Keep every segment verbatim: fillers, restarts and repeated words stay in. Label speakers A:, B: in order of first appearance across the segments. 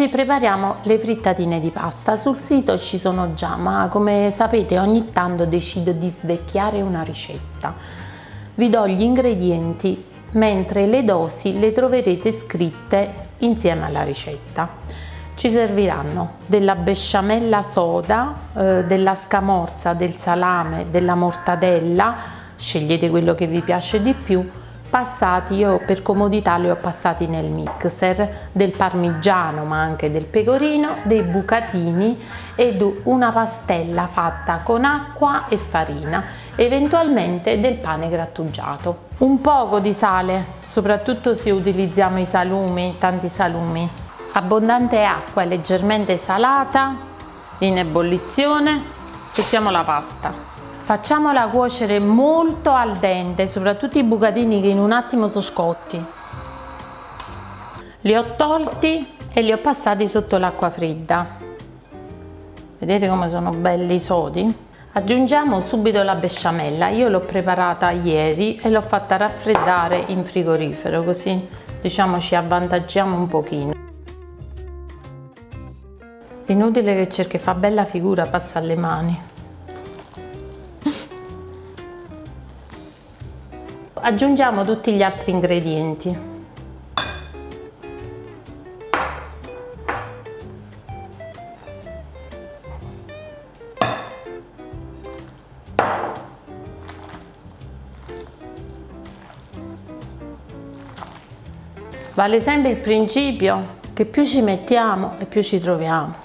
A: Oggi prepariamo le frittatine di pasta. Sul sito ci sono già, ma come sapete ogni tanto decido di svecchiare una ricetta. Vi do gli ingredienti, mentre le dosi le troverete scritte insieme alla ricetta. Ci serviranno della besciamella soda, eh, della scamorza, del salame, della mortadella, scegliete quello che vi piace di più, passati, io per comodità li ho passati nel mixer, del parmigiano ma anche del pecorino, dei bucatini ed una pastella fatta con acqua e farina, eventualmente del pane grattugiato. Un poco di sale, soprattutto se utilizziamo i salumi, tanti salumi. Abbondante acqua leggermente salata in ebollizione, mettiamo la pasta. Facciamola cuocere molto al dente, soprattutto i bucatini che in un attimo sono scotti. Li ho tolti e li ho passati sotto l'acqua fredda. Vedete come sono belli sodi? Aggiungiamo subito la besciamella. Io l'ho preparata ieri e l'ho fatta raffreddare in frigorifero, così diciamo ci avvantaggiamo un pochino. Inutile che cerchi, fa bella figura, passa alle mani. Aggiungiamo tutti gli altri ingredienti. Vale sempre il principio che più ci mettiamo e più ci troviamo.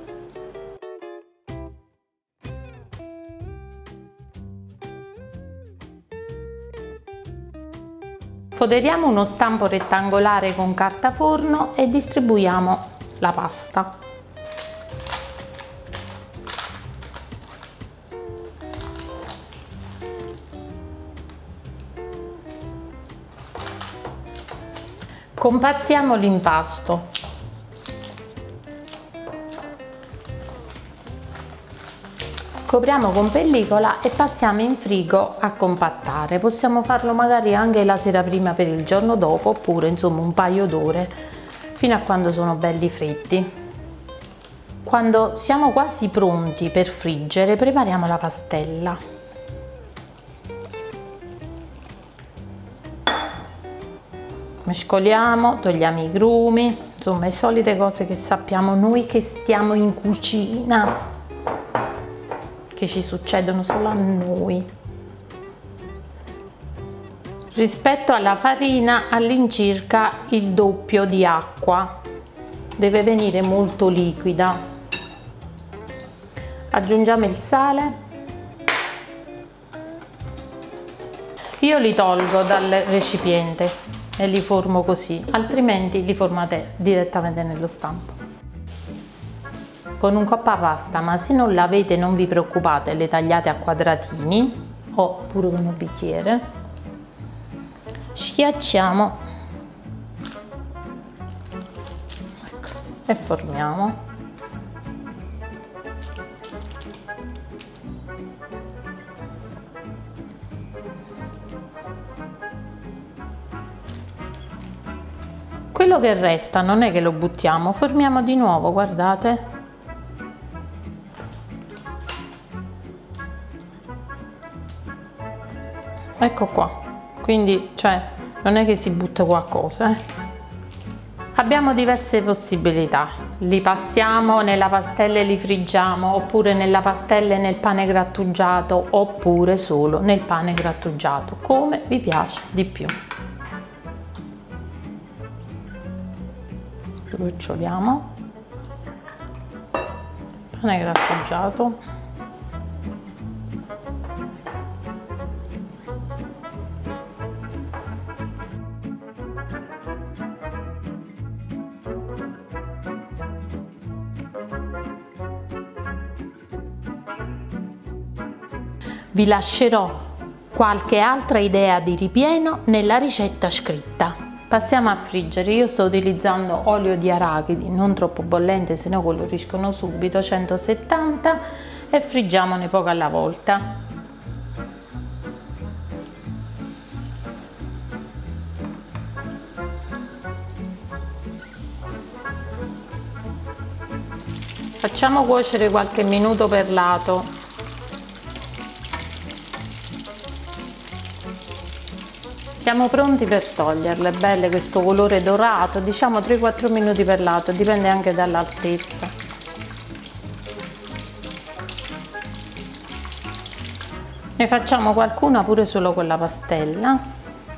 A: Foderiamo uno stampo rettangolare con carta forno e distribuiamo la pasta. Compattiamo l'impasto. Copriamo con pellicola e passiamo in frigo a compattare. Possiamo farlo magari anche la sera prima per il giorno dopo, oppure insomma un paio d'ore, fino a quando sono belli freddi. Quando siamo quasi pronti per friggere, prepariamo la pastella. Mescoliamo, togliamo i grumi, insomma le solite cose che sappiamo noi che stiamo in cucina, che ci succedono solo a noi. Rispetto alla farina, all'incirca il doppio di acqua, deve venire molto liquida. Aggiungiamo il sale. Io li tolgo dal recipiente e li formo così, altrimenti li formate direttamente nello stampo. Con un coppa pasta, ma se non l'avete non vi preoccupate, le tagliate a quadratini oppure con un bicchiere, schiacciamo, ecco, e formiamo. Quello che resta non è che lo buttiamo, formiamo di nuovo, guardate. Ecco qua, quindi cioè non è che si butta qualcosa, eh. Abbiamo diverse possibilità, li passiamo nella pastella e li friggiamo, oppure nella pastella e nel pane grattugiato, oppure solo nel pane grattugiato, come vi piace di più. Goccioliamo, pane grattugiato. Vi lascerò qualche altra idea di ripieno nella ricetta scritta. Passiamo a friggere. Io sto utilizzando olio di arachidi, non troppo bollente, se no coloriscono subito, centosettanta, e friggiamone poco alla volta. Facciamo cuocere qualche minuto per lato. Siamo pronti per toglierle, belle, questo colore dorato, diciamo tre quattro minuti per lato, dipende anche dall'altezza. Ne facciamo qualcuna pure solo con la pastella.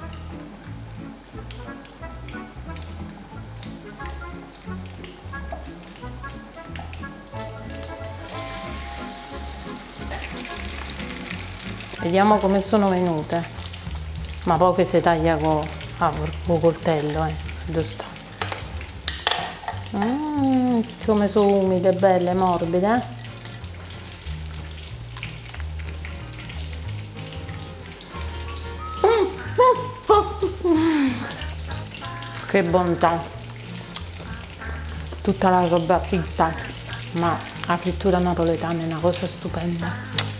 A: Vediamo come sono venute, ma poche si taglia con ah, il coltello, eh, giusto? Mm, come sono umide, belle, morbide. Che bontà! Tutta la roba fritta, ma la frittura napoletana è una cosa stupenda.